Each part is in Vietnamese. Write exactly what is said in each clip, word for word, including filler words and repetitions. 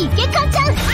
行け母ちゃん。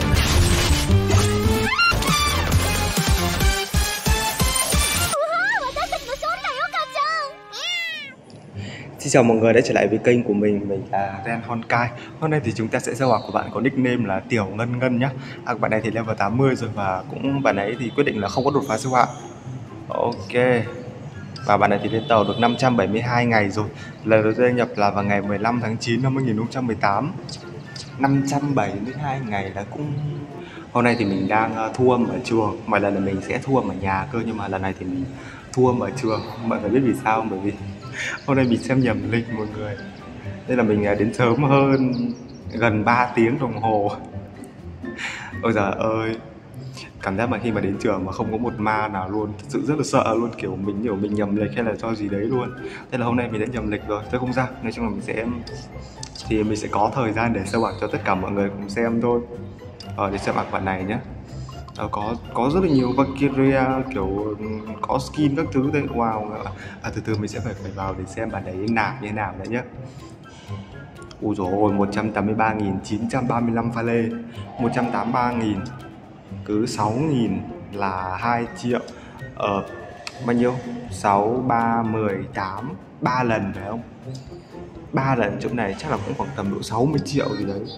Xin chào mọi người đã trở lại với kênh của mình, mình là Ren Honkai. Hôm nay thì chúng ta sẽ giao hỏa của bạn có nickname là Tiểu Ngân Ngân nhá. À, bạn này thì level tám mươi rồi và cũng bạn ấy thì quyết định là không có đột phá siêu hạng. Ok. Và bạn này thì lên tàu được năm trăm bảy mươi hai ngày rồi. Lần đầu tiên nhập là vào ngày mười lăm tháng chín năm hai nghìn không trăm mười tám. năm trăm bảy mươi hai ngày là cũng... Hôm nay thì mình đang thu âm ở trường. Mọi lần là mình sẽ thu âm ở nhà cơ, nhưng mà lần này thì mình thu âm ở trường. Mọi người biết vì sao không? Bởi vì hôm nay mình xem nhầm lịch mọi người, nên là mình đến sớm hơn gần ba tiếng đồng hồ. Ôi giời ơi, cảm giác mà khi mà đến trường mà không có một ma nào luôn, thật sự rất là sợ luôn, kiểu mình kiểu mình nhầm lịch hay là do gì đấy luôn. Thế là hôm nay mình đã nhầm lịch rồi, tôi không sao. Nói chung là mình sẽ thì mình sẽ có thời gian để sâu bạc cho tất cả mọi người cùng xem thôi. Ờ, để xem bạc bạn này nhé. Ờ, có có rất là nhiều Valkyria, kiểu có skin các thứ đấy. Wow. À, từ từ mình sẽ phải phải vào để xem bạn đấy nạp như thế nào đấy nhé. Ui dồi ôi, một trăm tám mươi ba nghìn chín trăm ba mươi lăm pha lê, một trăm tám mươi ba nghìn cứ sáu nghìn là hai triệu. Ờ, bao nhiêu? sáu, ba, mười, tám, ba lần phải không? ba lần chỗ này chắc là cũng khoảng tầm độ sáu mươi triệu gì đấy.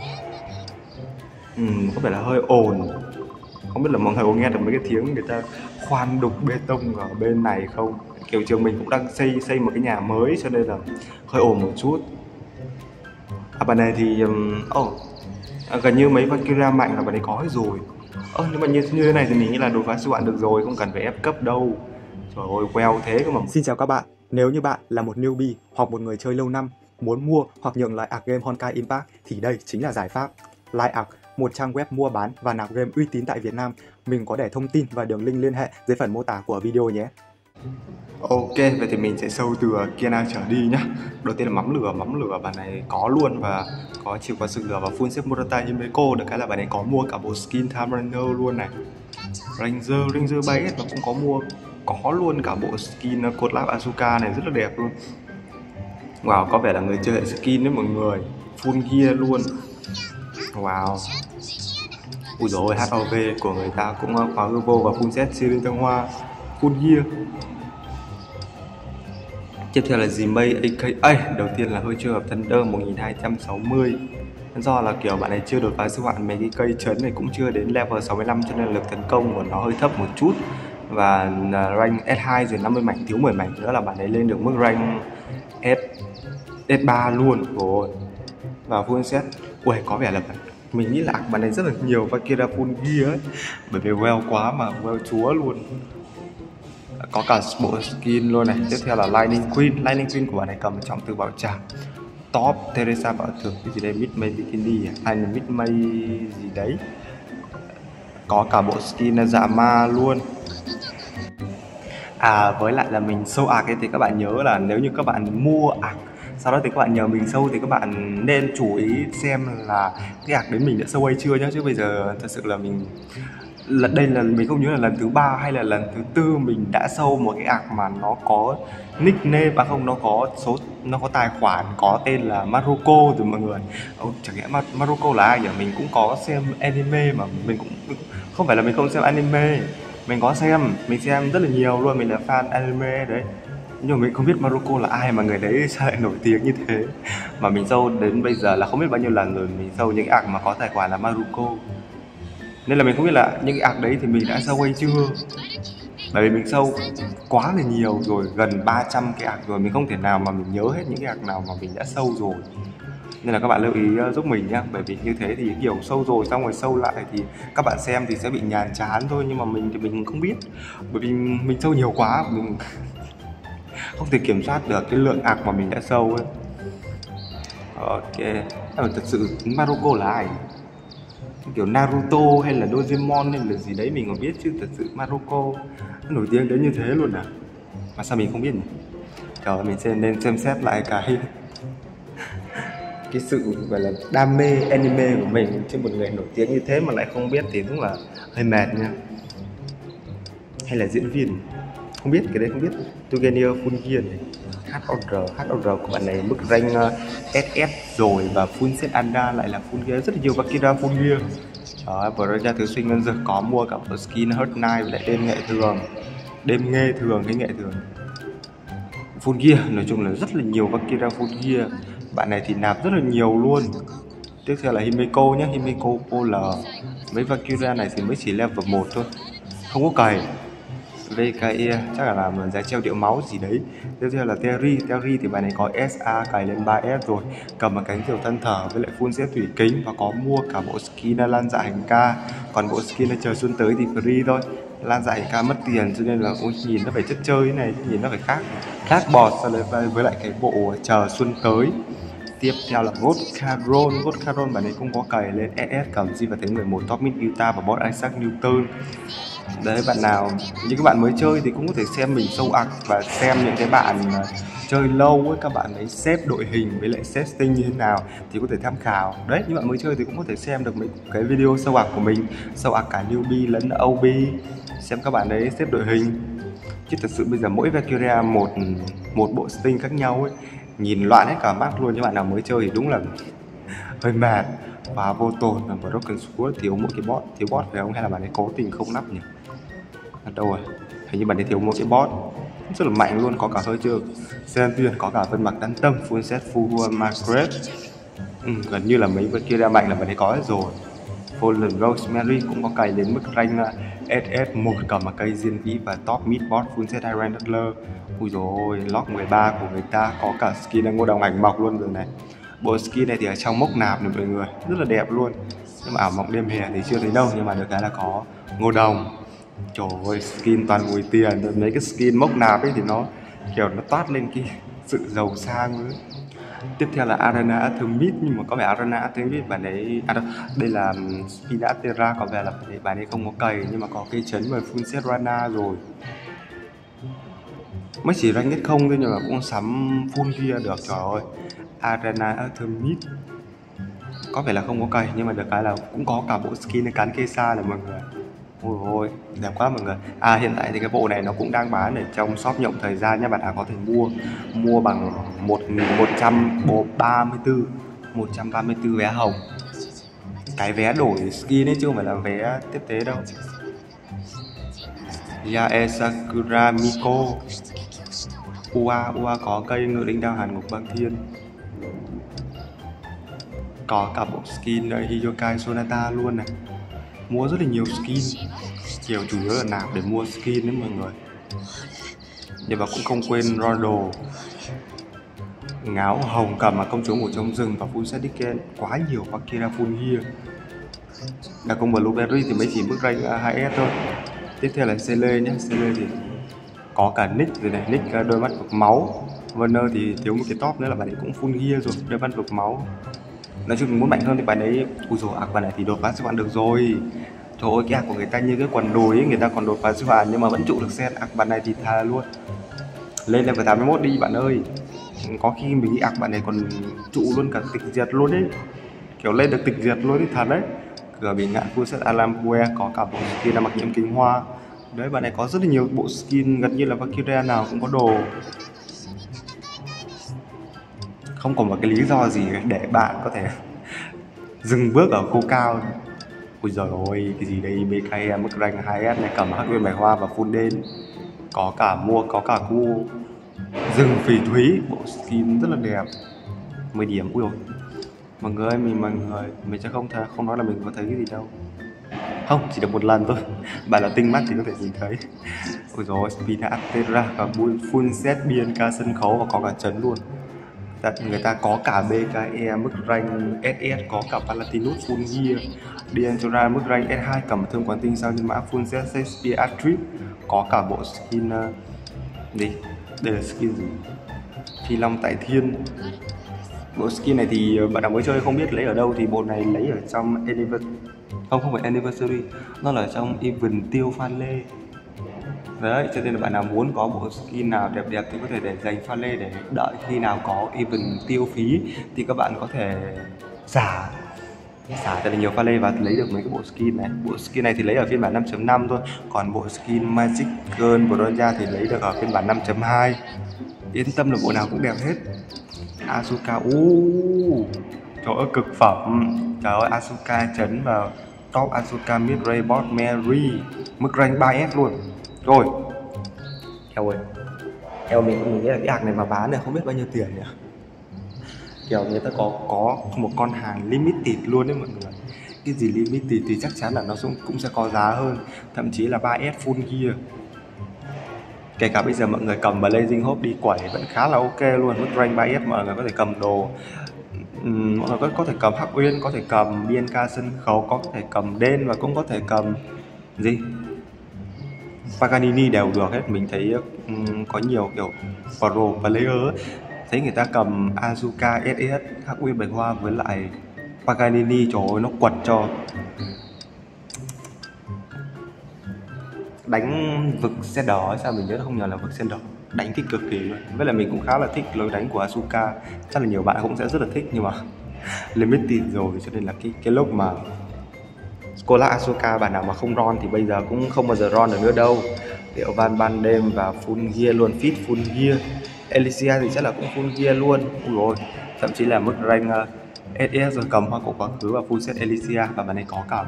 Ừ, có vẻ là hơi ồn. Không biết là mọi người có nghe được mấy cái tiếng người ta khoan đục bê tông ở bên này không? Kiểu trường mình cũng đang xây xây một cái nhà mới cho nên là hơi ồn một chút. À, bạn này thì um, oh, à, gần như mấy Valkyria mạnh là bạn ấy có hết rồi. Ơ, nhưng mà như, như thế này thì mình nghĩ là đột phá siêu hạn được rồi, không cần phải ép cấp đâu. Trời ơi, queo thế cơ mà. Xin chào các bạn, nếu như bạn là một newbie hoặc một người chơi lâu năm muốn mua hoặc nhượng lại ạc game Honkai Impact thì đây chính là giải pháp. LightArc, một trang web mua bán và nạp game uy tín tại Việt Nam. Mình có để thông tin và đường link liên hệ dưới phần mô tả của video nhé. Ok, vậy thì mình sẽ sâu từ kia nào trở đi nhá. Đầu tiên là mắm lửa, mắm lửa bạn này có luôn và có chịu qua sự lửa và full set Murata Himeko. Được cái là bạn ấy có mua cả bộ skin Time Runner luôn này. Ranger, Ranger bảy nó cũng có mua, có luôn cả bộ skin cột lab Asuka này rất là đẹp luôn. Wow, có vẻ là người chơi hệ skin đấy mọi người, full gear luôn. Wow. Ui dồi ôi, hát o vê của người ta cũng khóa hư vô và full set Sirin Thăng Hoa, full gear. Tiếp theo là Zimei a ca a. Đầu tiên là hơi chưa hợp Thunder một nghìn hai trăm sáu mươi. Do là kiểu bạn này chưa đột phá siêu hạn, mấy cái cây trấn này cũng chưa đến level sáu mươi lăm cho nên lực tấn công của nó hơi thấp một chút. Và rank S hai rồi, năm mươi mảnh, thiếu mười mảnh nữa là bạn ấy lên được mức rank S S ba luôn rồi. Và full set. Ui, có vẻ là bạn, mình nghĩ là bạn này rất là nhiều Valkyria full gear ấy, bởi vì well quá mà, well chúa luôn. Có cả bộ skin luôn này. Tiếp theo là Lightning Queen. Lightning Queen của bạn này cầm trọng từ bảo tràng, top Teresa bảo thưởng cái gì đây, mid May bikini à? Hay là mid May gì đấy. Có cả bộ skin dạ ma luôn. À, với lại là mình sâu ạc ấy thì các bạn nhớ là nếu như các bạn mua ạc sau đó thì các bạn nhờ mình sâu thì các bạn nên chú ý xem là cái ạc đến mình đã sâu hay chưa nhá. Chứ bây giờ thật sự là mình là đây là mình không nhớ là lần thứ ba hay là lần thứ tư mình đã sâu một cái ạc mà nó có nickname, à không, nó có số, nó có tài khoản có tên là Maruko rồi mọi người. Ồ, chẳng lẽ Mar Maruko là ai nhỉ? Mình cũng có xem anime mà mình cũng không phải là mình không xem anime, mình có xem, mình xem rất là nhiều luôn, mình là fan anime đấy. Nhưng mà mình không biết Maruko là ai mà người đấy sao lại nổi tiếng như thế. Mà mình sâu đến bây giờ là không biết bao nhiêu lần rồi mình sâu những ạc mà có tài khoản là Maruko. Nên là mình không biết là những cái ạc đấy thì mình đã sâu hay chưa. Bởi vì mình sâu quá là nhiều rồi, gần ba trăm cái ạc rồi, mình không thể nào mà mình nhớ hết những cái ạc nào mà mình đã sâu rồi. Nên là các bạn lưu ý giúp mình nhá. Bởi vì như thế thì kiểu sâu rồi xong rồi sâu lại thì các bạn xem thì sẽ bị nhàm chán thôi. Nhưng mà mình thì mình không biết, bởi vì mình sâu nhiều quá, mình không thể kiểm soát được cái lượng ạc mà mình đã sâu ấy. Ok, nhưng mà thật sự Maruko là ai? Kiểu Naruto hay là Doraemon hay là gì đấy mình còn biết, chứ thật sự Maruko nó nổi tiếng đến như thế luôn à? Mà sao mình không biết nhỉ? Trời ơi, mình xem nên xem xét lại cái cái sự gọi là đam mê anime của mình, chứ một người nổi tiếng như thế mà lại không biết thì đúng là hơi mệt nha. Hay là diễn viên? Không biết, cái đấy không biết. Tugenia full gear này, hát o rờ, hát o rờ của bạn này mức rank uh, ét ét rồi, và full set Anda lại là full gear, rất là nhiều Valkyria full gear. Đó, vừa ra thứ sinh ngân dược có mua cả một skin Hurt Knight với lại đêm nghệ thường, đêm nghe thường hay nghệ thường. Full gear, nói chung là rất là nhiều Valkyria full gear. Bạn này thì nạp rất là nhiều luôn. Tiếp theo là Himeko nhé, Himeko Polar. Mấy Valkyria này thì mới chỉ level một thôi, không có cày. vê ca e chắc là làm giá treo điệu máu gì đấy. Tiếp theo là Terry, Terry thì bài này có ét a cài lên ba ét rồi, cầm một cánh diều thân thở với lại full set thủy kính, và có mua cả bộ skin lan dạ hành ca. Còn bộ skin này chờ xuân tới thì free thôi. Lan dạ hành ca mất tiền cho nên là ôi, nhìn nó phải chất chơi này, nhìn nó phải khác khác bọt so với, với lại cái bộ chờ xuân tới. Tiếp theo là God Caron, God Caron bản này cũng có cày lên ét ét, cầm gì và thấy mười một top mid Utah và bot Isaac Newton. Đấy, bạn nào những các bạn mới chơi thì cũng có thể xem mình sâu ạc và xem những cái bạn chơi lâu ấy, các bạn ấy xếp đội hình với lại setting như thế nào thì có thể tham khảo. Đấy, những bạn mới chơi thì cũng có thể xem được mấy cái video sâu ạc của mình, sâu ạc cả newbie lẫn ô bê, xem các bạn ấy xếp đội hình. Chứ thật sự bây giờ mỗi Valkyria một một bộ setting khác nhau ấy, nhìn loạn hết cả mắt luôn. Những bạn nào mới chơi thì đúng là hơi mệt và vô tồn. Và Broken Sword thiếu mỗi cái bot, thiếu bot phải không, hay là bạn ấy cố tình không nắp nhỉ? Ở đâu rồi? Hình như bạn ấy thiếu mỗi cái bot rất là mạnh luôn, có cả hơi chưa Sentient, có cả Vân Mặc Đan Tâm, full set full Margaret. Ừ, gần như là mấy cái kia ra mạnh là bạn ấy có hết rồi. Fallen Rosemary cũng có cày đến mức rank ét ét một, cầm một cây diên vĩ và top mid bot full set Iron Adler. Ui rồi, log mười ba của người ta có cả skin đang ngô đồng ảnh mọc luôn rồi này. Bộ skin này thì ở trong mốc nạp này mọi người, rất là đẹp luôn. Nhưng mà ảo mộng đêm hè thì chưa thấy đâu, nhưng mà được cái là có ngô đồng. Trời ơi, skin toàn mùi tiền. Mấy cái skin mốc nạp ấy thì nó kiểu nó toát lên cái sự giàu sang nữa. Tiếp theo là Arena Artemis, nhưng mà có vẻ Arena Artemis bản đấy à, đây là Spina Terra, có vẻ là bản đấy không có cày nhưng mà có cây chấn và full set Rana rồi. Mới chỉ rank nhất không thôi nhưng mà cũng sắm full gear được. Trời ơi, Arena Artemis có vẻ là không có cày nhưng mà được cái là cũng có cả bộ skin cắn cây xa này mọi người. Ôi ôi, đẹp quá mọi người. À, hiện tại thì cái bộ này nó cũng đang bán ở trong shop nhộng thời gian nha. Bạn nào có thể mua mua bằng một nghìn một trăm ba mươi tư một trăm ba mươi tư vé hồng. Cái vé đổi skin ấy chứ không phải là vé tiếp tế đâu. Yae Sakura Miko. Ua Ua có cây ngự linh đao hàn ngục băng thiên. Có cả bộ skin Hiyokai Sonata luôn này. Mua rất là nhiều skin, kiểu chủ yếu là nạp để mua skin đấy mọi người. Nhưng mà cũng không quên Rondo, ngáo hồng cầm mà công chúa ngủ trong rừng và full set Dicken. Quá nhiều Valkyria full gear. Đặc công Blueberry thì mới chỉ mức rank hai ét thôi. Tiếp theo là Cele nhé, Cele thì có cả Nick rồi này, Nick đôi mắt vực máu. Werner thì thiếu một cái top nữa là bạn ấy cũng full gear rồi, đôi mắt vực máu. Nói chung muốn mạnh hơn thì bạn ấy, ui dồi, ạc bạn này thì đột phá siêu hạn được rồi. Trời ơi, cái ạc của người ta như cái quần đùi ấy, người ta còn đột phá siêu hạn nhưng mà vẫn trụ được set. Ạc bạn này thì thà luôn, lên level tám mươi mốt đi bạn ơi. Có khi mình nghĩ ạc bạn này còn trụ luôn cả tịch diệt luôn đấy, kiểu lên được tịch diệt luôn đấy, thật đấy. Cửa bị ngạn full set Alamware, có cả bộ skin là mặc nhiễm kính hoa. Đấy, bạn này có rất là nhiều bộ skin, gần như là Valkyria nào cũng có đồ. Không có một cái lý do gì để bạn có thể dừng bước ở khô cao. Ôi giời ơi, cái gì đây, bê ca em mức rank hai ét này, cầm hắc nguyên bài hoa và full đen. Có cả mua, có cả cu rừng phỉ thúy, bộ skin rất là đẹp. mười điểm, ui dồi. Mọi người ơi, mình mọi người, mình sẽ không th không nói là mình có thấy cái gì đâu. Không, chỉ được một lần thôi. Bạn là tinh mắt thì có thể nhìn thấy. Ôi dồi, Spina Terra và full set biên ca sân khấu và có cả chấn luôn. Người ta có cả bê ca e mức rank ét ét, có cả Palatinus full gear, D'Angela mức rank ét hai cầm thương quán tinh sao nhưng mã full set Shakespeare Atrip, có cả bộ skin uh, gì? Đây là skin gì? Phi Long Tại Thiên. Bộ skin này thì bạn nào mới chơi không biết lấy ở đâu thì bộ này lấy ở trong Anniversary. Không, không phải Anniversary, nó là trong Event Tiêu Phan Lê. Đấy, cho nên là bạn nào muốn có bộ skin nào đẹp đẹp thì có thể để dành pha lê, để đợi khi nào có event tiêu phí thì các bạn có thể giả xả thật là nhiều pha lê và lấy được mấy cái bộ skin này. Bộ skin này thì lấy ở phiên bản năm chấm năm thôi, còn bộ skin Magic Girl Bronza thì lấy được ở phiên bản năm chấm hai. Yên tâm là bộ nào cũng đẹp hết. Asuka, uuuu, trời ơi cực phẩm. Trời ơi, Asuka chấn vào top Asuka mid range bot Mary, mức rank ba S luôn. Rồi, eo ơi, eo mình cũng nghĩ là cái ạc này mà bán này không biết bao nhiêu tiền nhỉ. Kiểu người ta có có một con hàng limited luôn đấy mọi người. Cái gì limited thì chắc chắn là nó cũng, cũng sẽ có giá hơn, thậm chí là ba S full gear. Kể cả bây giờ mọi người cầm Blazing Hope đi quẩy vẫn khá là ok luôn. Mức rank ba S mọi người có thể cầm đồ, uhm, mọi người có, có thể cầm Hắc Uyên, có thể cầm bê en ca sân khấu, có thể cầm Den và cũng có thể cầm gì Paganini đều được hết. Mình thấy um, có nhiều kiểu pro player thấy người ta cầm Asuka ét ét, Hắc Uyên Bạch Hoa với lại Paganini, trời ơi nó quật cho. Đánh vực xe đỏ sao mình nhớ không nhớ là vực xe đỏ, đánh thích cực kỳ luôn. Với lại mình cũng khá là thích lối đánh của Asuka, chắc là nhiều bạn cũng sẽ rất là thích, nhưng mà limited rồi cho nên là cái cái lúc mà Scholar Asuka bạn nào mà không ron thì bây giờ cũng không bao giờ ron được nữa đâu. Liệu Van ban đêm và full gear luôn, fit full gear. Elysia thì chắc là cũng full gear luôn. Ui rồi, thậm chí là mức rank uh, ét ét rồi cầm hoa cổ quá khứ và full set Elysia, và bạn này có cầm.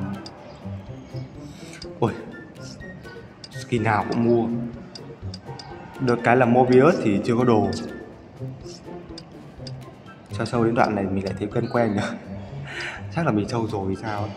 Ôi, skin nào cũng mua. Được cái là Mobius thì chưa có đồ. Cho sâu đến đoạn này mình lại thấy quen quen nữa. Chắc là mình sâu rồi thì sao.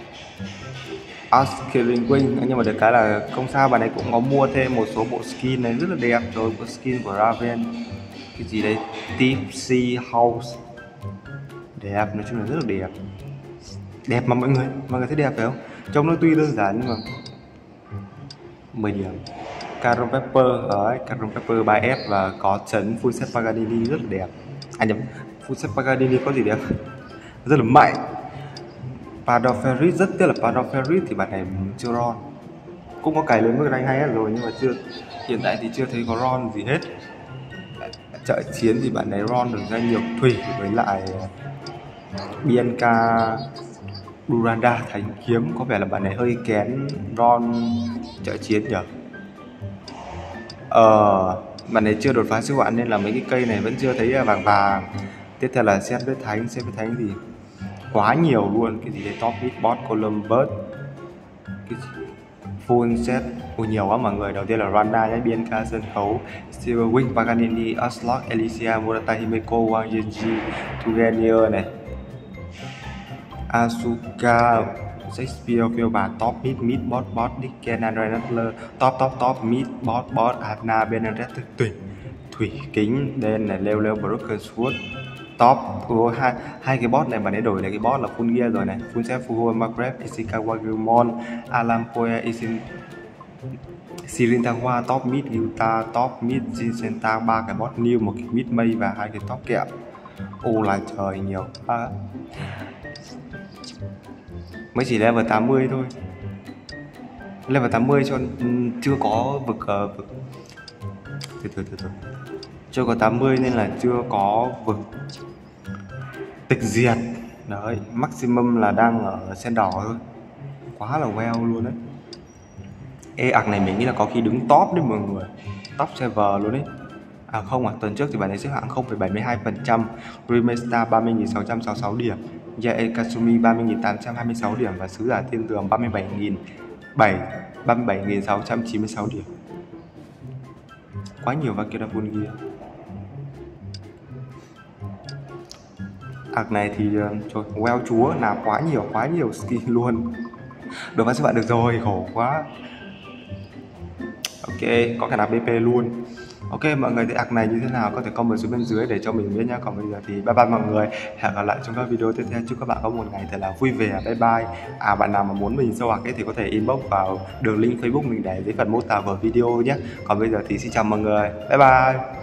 Killing Wing, nhưng mà được cái là không sao, bạn ấy cũng có mua thêm một số bộ skin này rất là đẹp rồi. Bộ skin của Raven, cái gì đây, Tipsy House, đẹp, nói chung là rất là đẹp. Đẹp mà mọi người, mọi người thấy đẹp phải không? Trông nó tuy đơn giản nhưng mà mười điểm. Caron Pepper, đấy, Caron Pepper ba S và có chấn full set Paganini rất là đẹp. À nhầm, full set Paganini có gì đẹp? Rất là mạnh. Padoferis, rất tiếc là Padoferis thì bạn này chưa ron. Cũng có cày lên mức rank hai S rồi nhưng mà chưa, hiện tại thì chưa thấy có ron gì hết. Trợ chiến thì bạn này ron được danh nhược thủy với lại Bianca Duranda Thánh Kiếm. Có vẻ là bạn này hơi kén ron trợ chiến nhỉ. Ờ, bạn này chưa đột phá siêu hạn nên là mấy cái cây này vẫn chưa thấy vàng vàng. Tiếp theo là set với thánh, set với thánh thì quá nhiều luôn. Cái gì đây, top mid bot Columbus, cái gì? Full set, ui nhiều quá mọi người. Đầu tiên là Randa nhé, Bianca sân khấu, Silver Wing, Paganini, Oslok, Elysia, Murata Himeko, Wang Yenji, Tugenier này, Asuka, Shakespeare phiêu bản top mid, mid bot bot, Dicken, Andre Nuttler, top top top mid bot bot, Adna, Benedetta, Thủy, Thủy Kính, đen này, leo leo Broken Sword, top. Ủa, hai, hai cái bot này bạn ấy đổi lại cái bot là full gear rồi này, full set Fuho, Maghreb, Ishikawa, Gilmon, Alam Poe, Isin, Sirintawa, top mid, Yuta, top mid, Jinsenta, ba cái bot new, một cái mid mây và hai cái top kẹo. Ô là trời, nhiều quá. Mới chỉ level tám mươi thôi, level tám mươi cho chưa có vực, uh, vực. Từ từ từ từ chưa có tám mươi nên là chưa có vực tịch diệt. Đấy, maximum là đang ở sen đỏ thôi, quá là well luôn đấy. Ê, ạc này mình nghĩ là có khi đứng top đấy mọi người, top server luôn đấy. À không, à tuần trước thì bạn ấy xếp hạng không phẩy bảy mươi hai phần trăm, Rimesta ba mươi nghìn sáu trăm sáu mươi sáu điểm, Yae Kasumi ba mươi nghìn tám trăm hai mươi sáu điểm và sứ giả thiên tường ba mươi bảy nghìn sáu trăm chín mươi sáu điểm. Quá nhiều và kia là full gear. Ạc này thì trời, well chúa, nạp quá nhiều, quá nhiều skin luôn. Được phát các bạn được rồi, khổ quá. Ok, có cả nạp bê pê luôn. Ok, mọi người thấy ạc này như thế nào có thể comment xuống bên dưới để cho mình biết nhé. Còn bây giờ thì bye bye mọi người, hẹn gặp lại trong các video tiếp theo. Chúc các bạn có một ngày thật là vui vẻ. Bye bye. À, bạn nào mà muốn mình sâu ạc ấy thì có thể inbox vào đường link Facebook mình để dưới phần mô tả của video nhé. Còn bây giờ thì xin chào mọi người, bye bye.